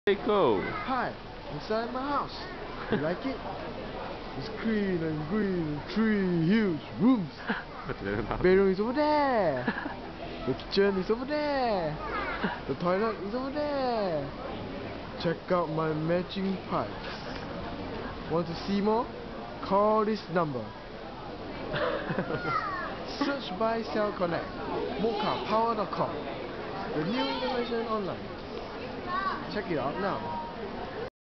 Go. Hi, inside my house. You like it? It's green and green, 3 huge rooms. Bedroom is over there. The kitchen is over there. The toilet is over there. Check out my matching pipes. Want to see more? Call this number. Search Buy Sell Connect. mocapower.com. The new information online. Check it out now.